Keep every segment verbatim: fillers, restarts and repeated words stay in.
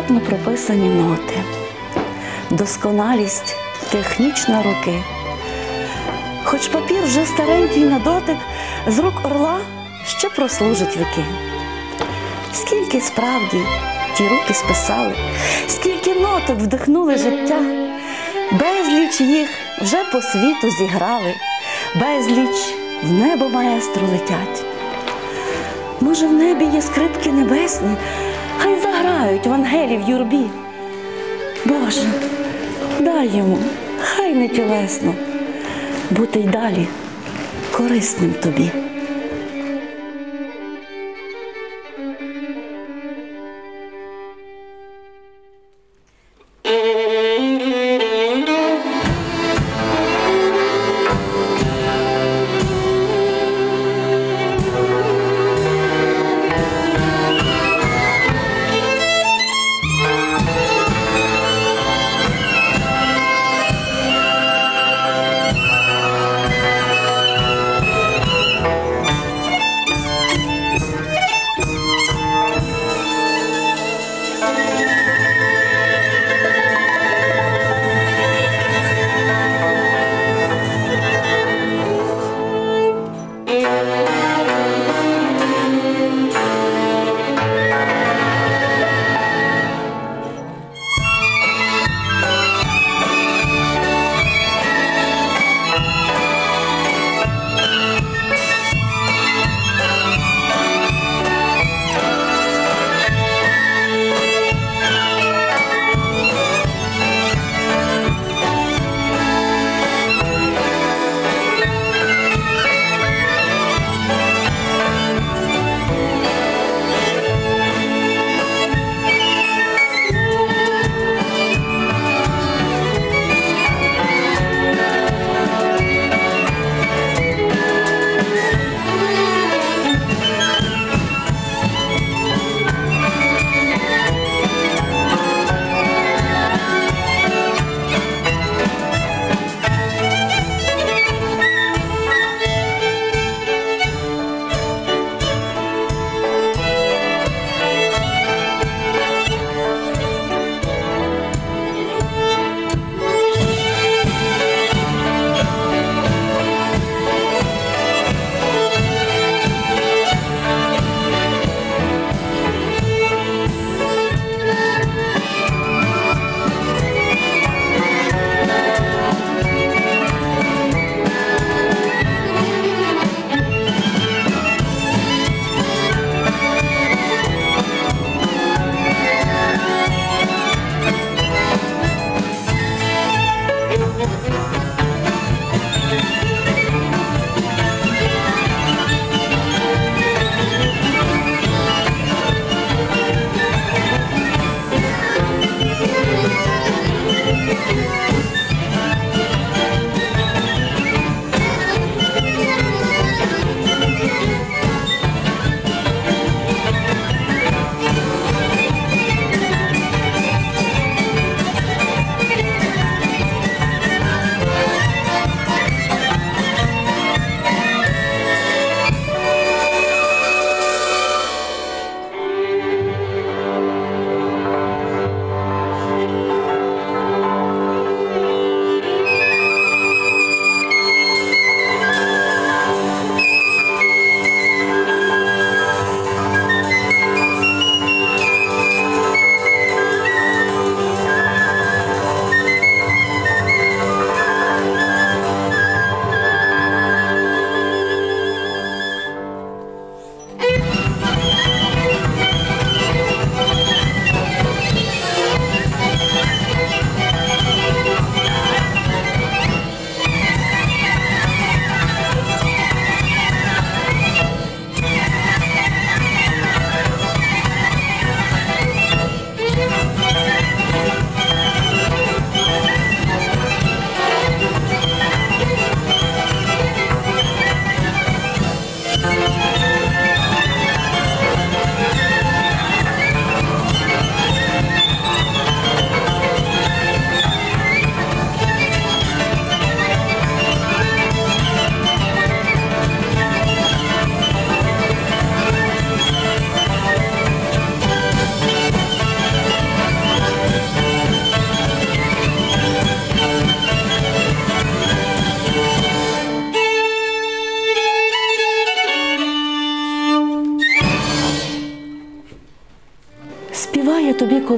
ретельно прописані ноти, досконалість технічна руки. Хоч папір вже старенький на дотик, з рук орла ще прослужить віки. Скільки справді ті руки списали, скільки ноток вдихнули життя, безліч їх вже по світу зіграли, безліч в небо маестро летять. Може, в небі є скрипки небесні, хай заграють в ангелів юрбі. Боже, дай йому, хай не тілесно, бути й далі корисним тобі.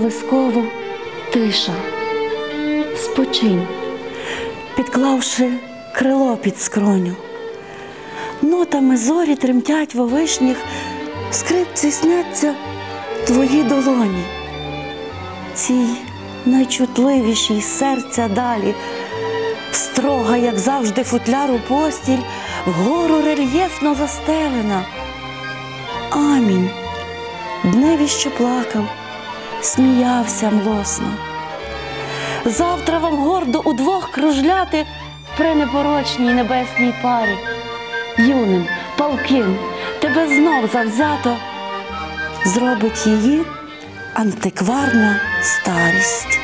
колискову тиша. Спочинь, підклавши крило під скроню. Нотами зорі тремтять во вишніх, в скрипці сняться твої долоні. Цій найчутливішій серця далі, строга, як завжди, футляру постіль, вгору рельєфно застелена. Амінь, дневі, що плакав, сміявся млосно. Завтра вам гордо удвох кружляти в пренепорочній небесній парі. Юним, палким, тебе знов завзято зробить її антикварна старість.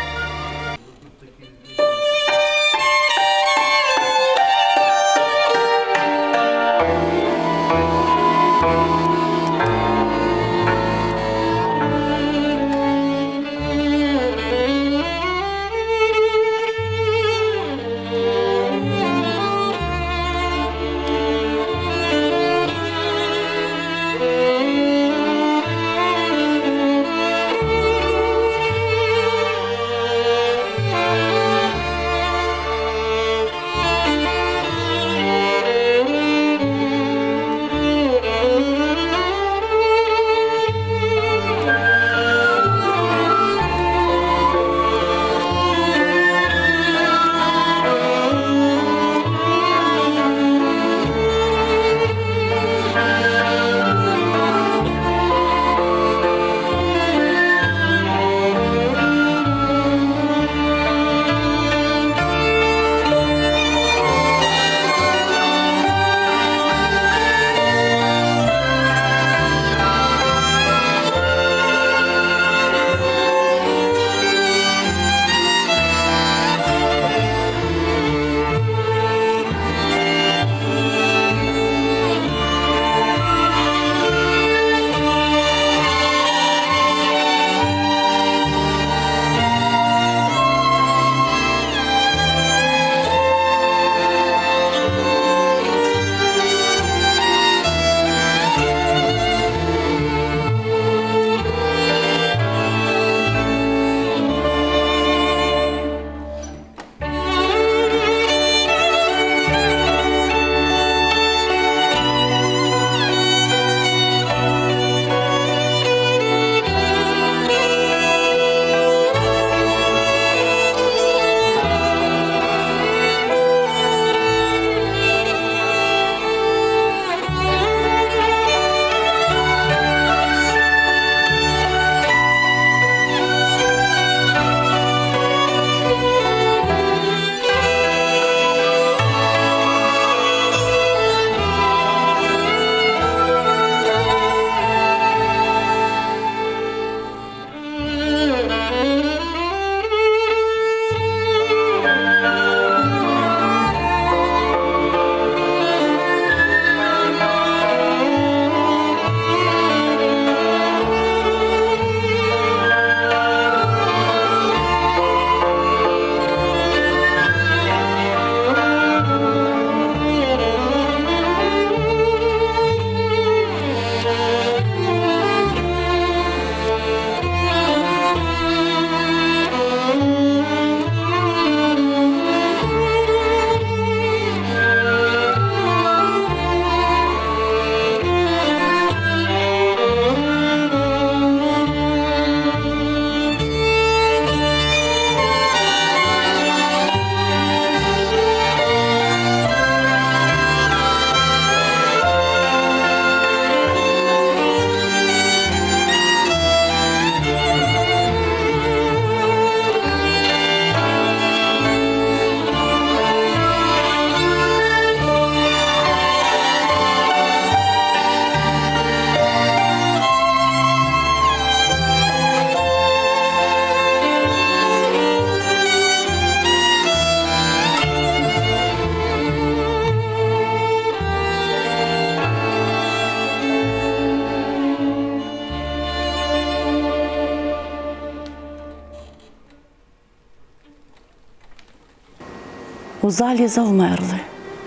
у залі завмерли,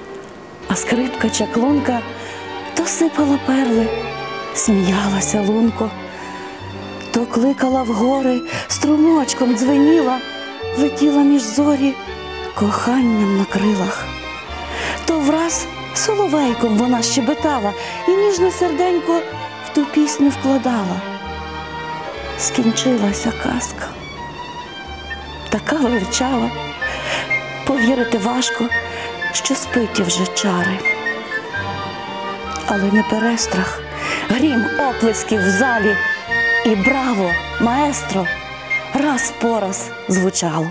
а скрипка чаклунка то сипала перли, сміялася лунко, то То кликала в гори, струмочком дзвеніла, летіла між зорі коханням на крилах. То враз соловейком вона щебетала і ніжне серденько в ту пісню вкладала. Скінчилася казка, така величава, повірити важко, що спить вже чари. Але не перестрах, грім оплесків в залі, і браво, маестро, раз по раз звучало.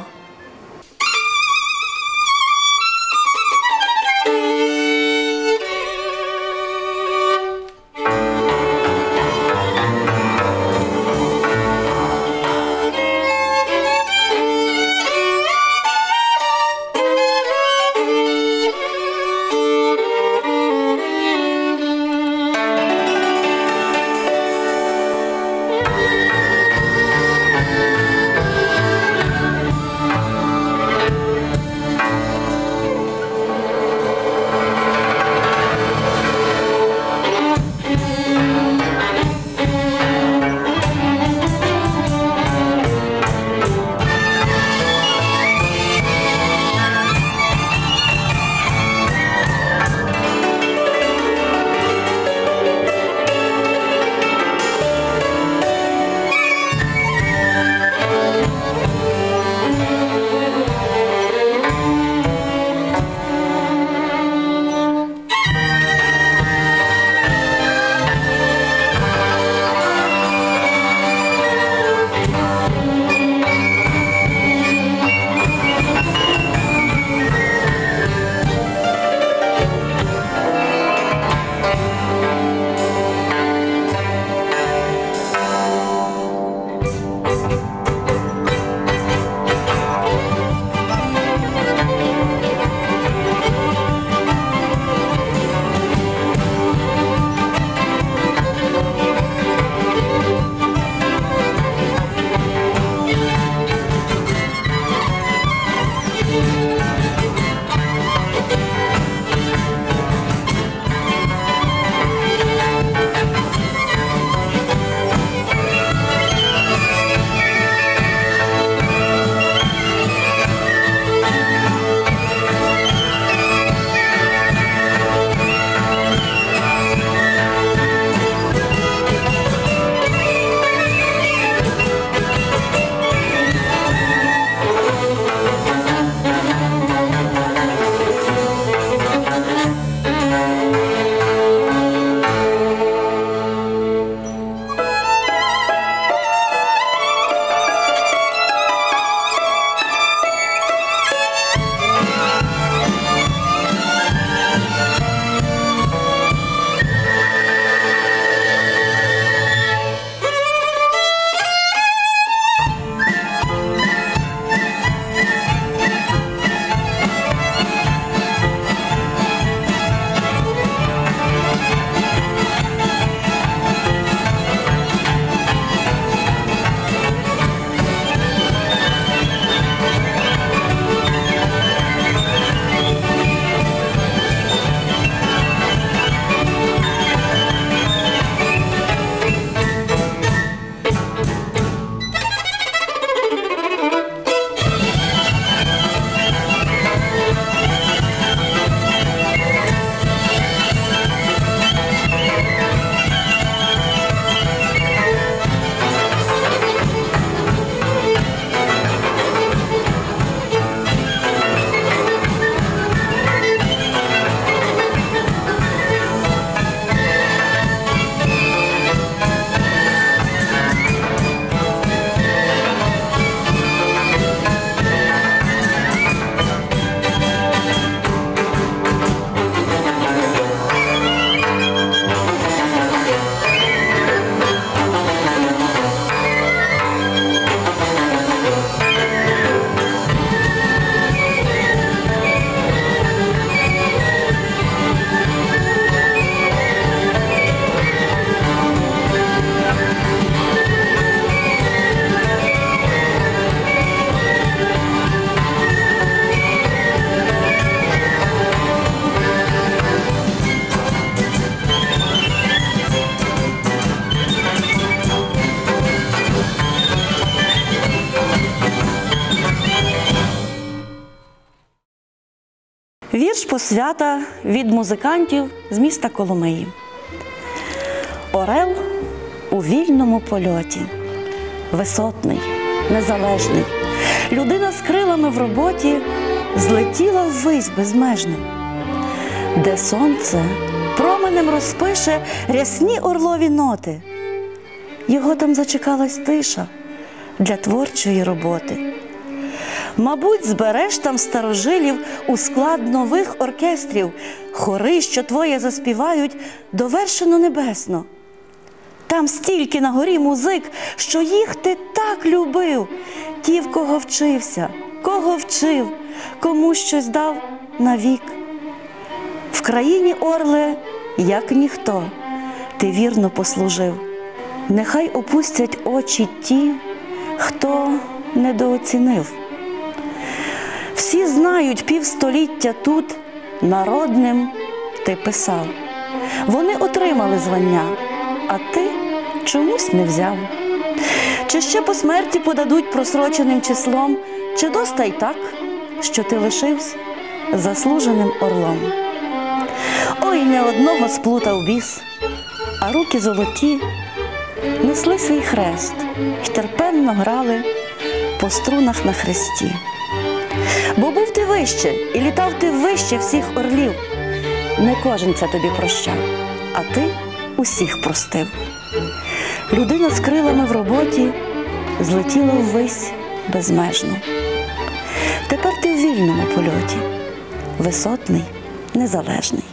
Вірш посвята від музикантів з міста Коломиї. Орел у вільному польоті, висотний, незалежний. Людина з крилами в роботі злетіла ввись безмежно, де сонце променем розпише рясні орлові ноти. Його там зачекалась тиша для творчої роботи. Мабуть, збереш там старожилів у склад нових оркестрів, хори, що твоє заспівають довершено небесно. Там стільки на горі музик, що їх ти так любив, ті, в кого вчився, кого вчив, кому щось дав навік. В країні, орле, як ніхто, ти вірно послужив. Нехай опустять очі ті, хто недооцінив. Всі знають, півстоліття тут народним ти писав. Вони отримали звання, а ти чомусь не взяв. Чи ще по смерті подадуть просроченим числом, чи доста й так, що ти лишився заслуженим орлом. Ой, не одного сплутав біс, а руки золоті несли свій хрест й терпенно грали по струнах на хресті. Бо був ти вище і літав ти вище всіх орлів. Не кожен це тобі прощав, а ти усіх простив. Людина з крилами в роботі злетіла ввись безмежно. Тепер ти в вільному польоті, висотний, незалежний.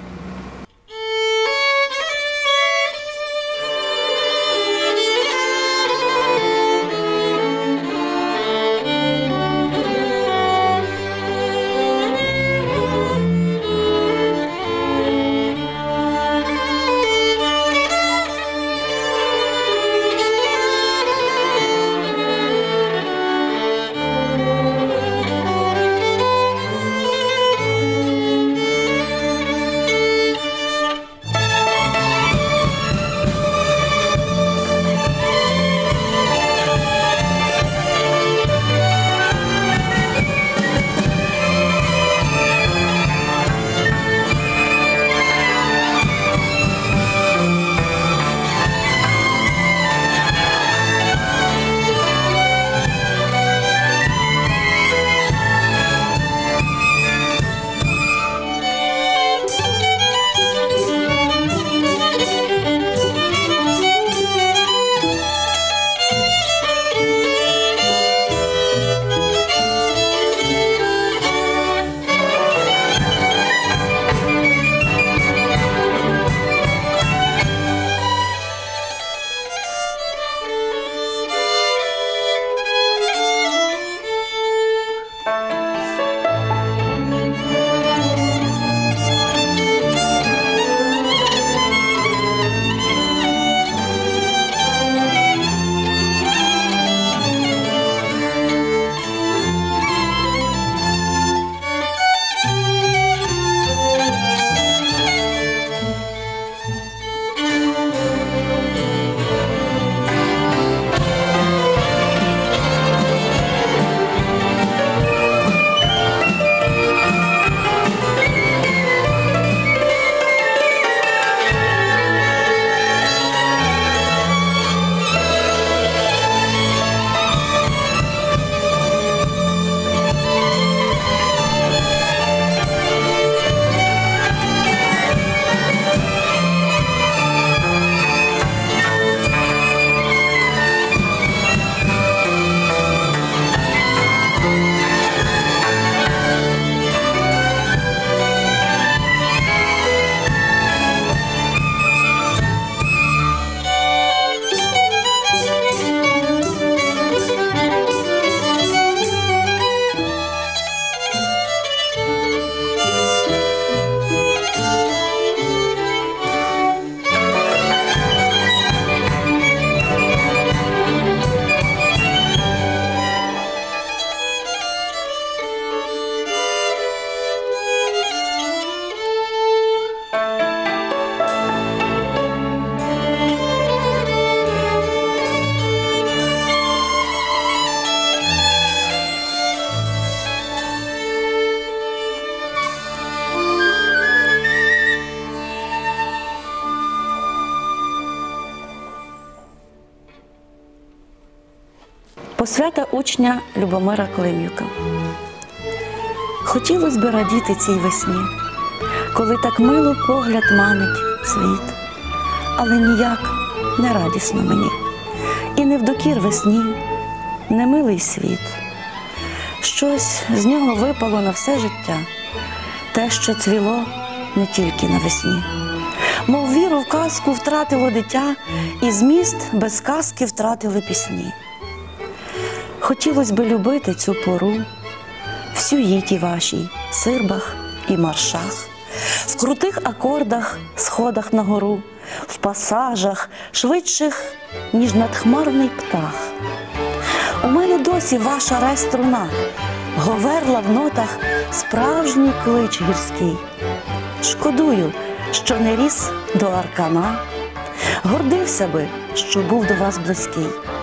Посвята учня Любомира Клим'юка. Хотілось би радіти цій весні, коли так мило погляд манить світ, але ніяк не радісно мені, і не вдокір весні, не милий світ. Щось з нього випало на все життя, те, що цвіло не тільки навесні. Мов віру в казку втратило дитя, і зміст без казки втратили пісні. Хотілось би любити цю пору, в сюїті вашій, сирбах і маршах, в крутих акордах, сходах на гору, в пасажах, швидших, ніж надхмарний птах. У мене досі ваша рай-струна говерла в нотах справжній клич гірський. Шкодую, що не ріс до аркана, гордився би, що був до вас близький.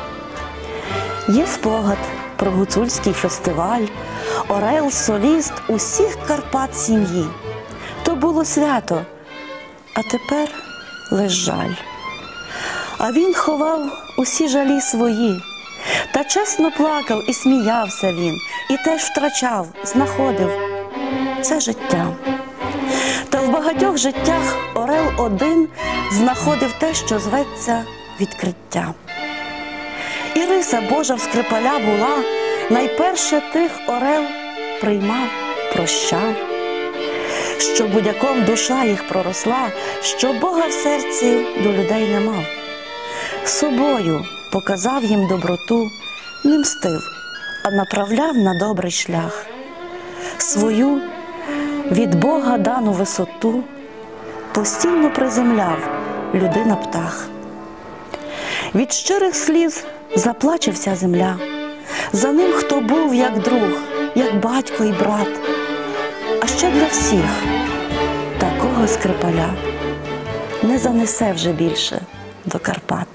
Є спогад про гуцульський фестиваль, орел, соліст усіх Карпат сім'ї. То було свято, а тепер лиш жаль. А він ховав усі жалі свої, та чесно плакав і сміявся він, і теж втрачав, знаходив. Це життя. Та в багатьох життях орел один знаходив те, що зветься відкриття. І риса Божа в Скрипаля була, найперше тих орел приймав, прощав. Що будяком душа їх проросла, що Бога в серці до людей не мав. Собою показав їм доброту, не мстив, а направляв на добрий шлях. Свою від Бога дану висоту постійно приземляв людина-птах. Від щирих сліз заплаче вся земля, за ним хто був як друг, як батько і брат. А ще для всіх такого Скрипаля не занесе вже більше до Карпат.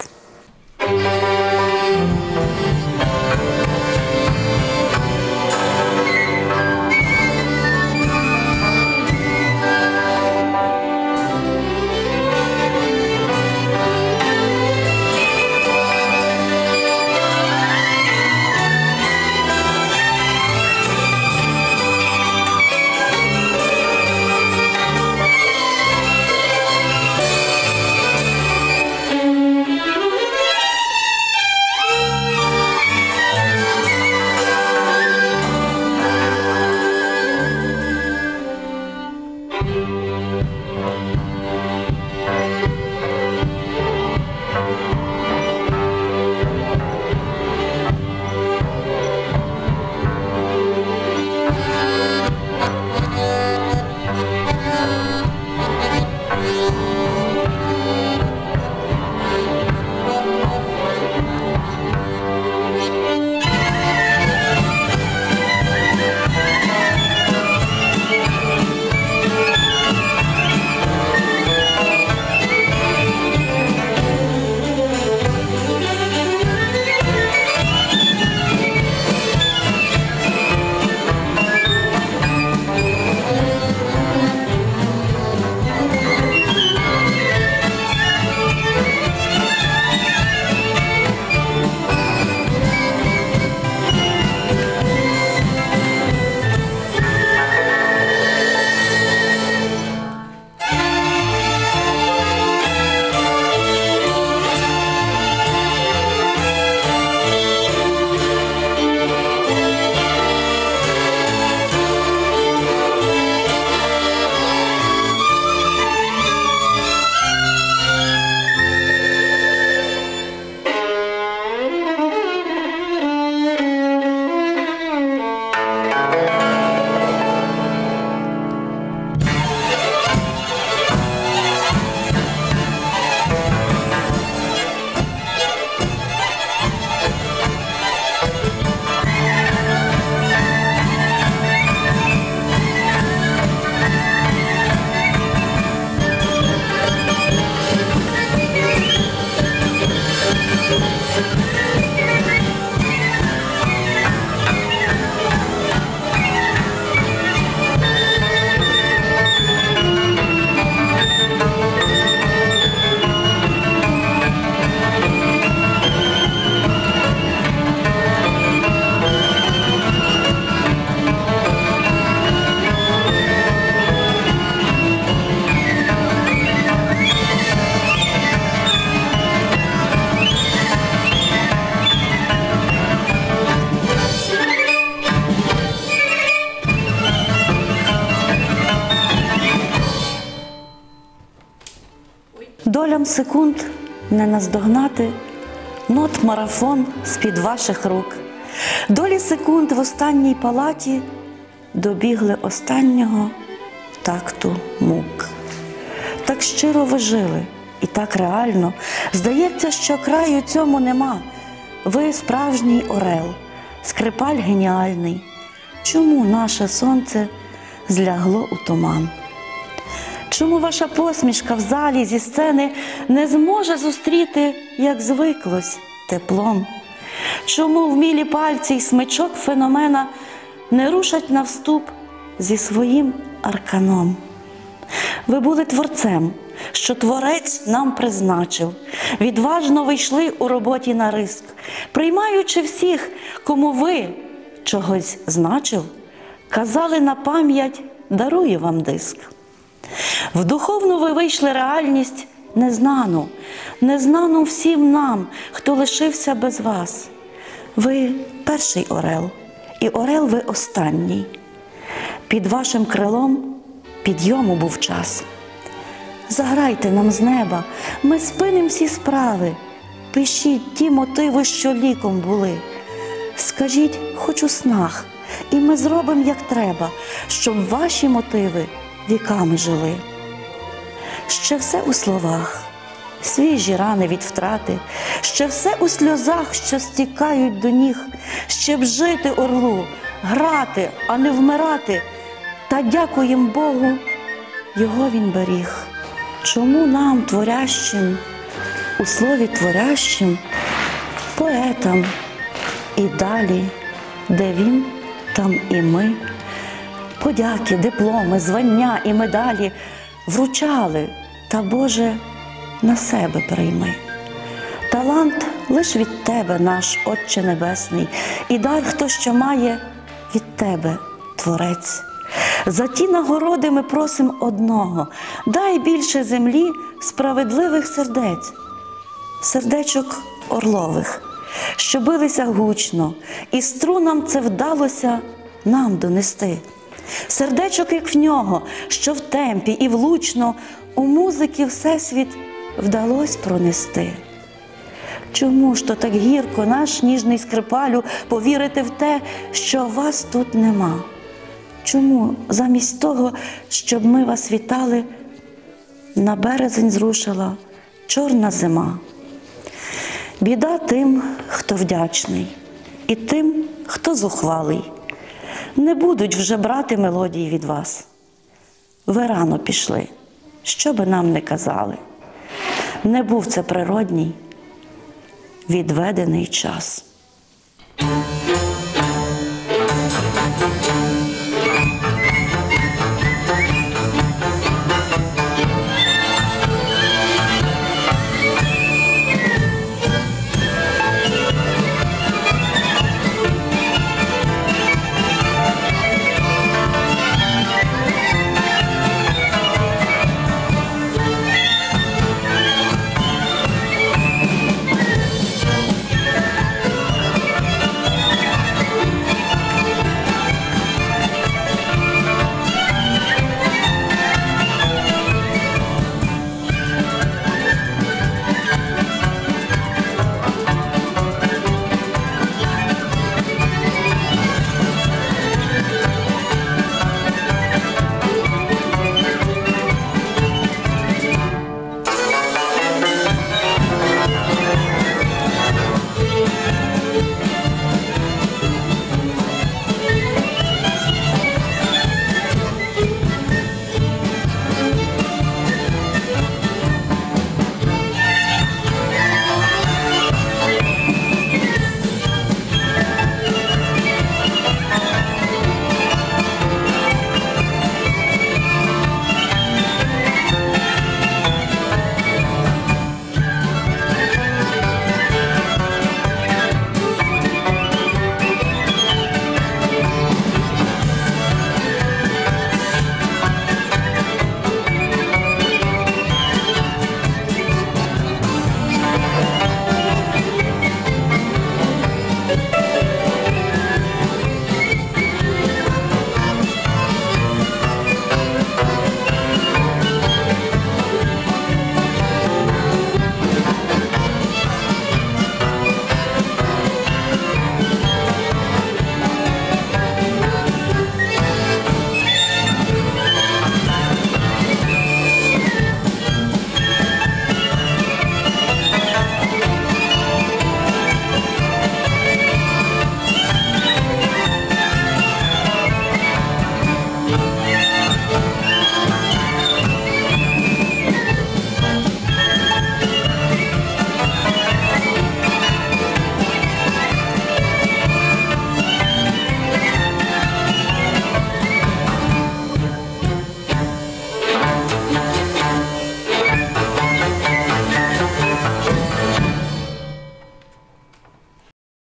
долям секунд не наздогнати нот марафон з-під ваших рук. Долі секунд в останній палаті добігли останнього такту мук. Так щиро ви жили і так реально, здається, що краю цьому нема. Ви справжній орел, скрипаль геніальний. Чому наше сонце злягло у туман? Чому ваша посмішка в залі зі сцени не зможе зустріти, як звиклось, теплом? Чому вмілі пальці й смичок феномена не рушать навступ зі своїм арканом? Ви були творцем, що творець нам призначив. Відважно ви йшли у роботі на риск, приймаючи всіх, кому ви чогось значив, казали на пам'ять «дарую вам диск». В духовну ви вийшли реальність незнану, незнану всім нам, хто лишився без вас. Ви перший орел, і орел ви останній. Під вашим крилом підйому був час. Заграйте нам з неба, ми спиним всі справи. Пишіть ті мотиви, що ліком були. Скажіть хоч у снах, і ми зробимо, як треба, щоб ваші мотиви віками жили. Ще все у словах, свіжі рани від втрати, ще все у сльозах, що стікають до ніг, ще б жити орлу, грати, а не вмирати, та дякуєм Богу, його він беріг. Чому нам, творящим, у слові творящим, поетам і далі, де він, там і ми, подяки, дипломи, звання і медалі вручали, та, Боже, на себе прийми. Талант лиш від Тебе, наш Отче Небесний, і дар, хто що має, від Тебе, Творець. За ті нагороди ми просим одного – дай більше землі справедливих сердець, сердечок орлових, що билися гучно, і струнам це вдалося нам донести. Сердечок, як в нього, що в темпі і влучно у музики всесвіт вдалось пронести. Чому ж то так гірко, наш ніжний скрипалю, повірити в те, що вас тут нема? Чому замість того, щоб ми вас вітали, на березень зрушила чорна зима? Біда тим, хто вдячний, і тим, хто зухвалий. Не будуть вже брати мелодії від вас. Ви рано пішли, що би нам не казали. Не був це природній, відведений час.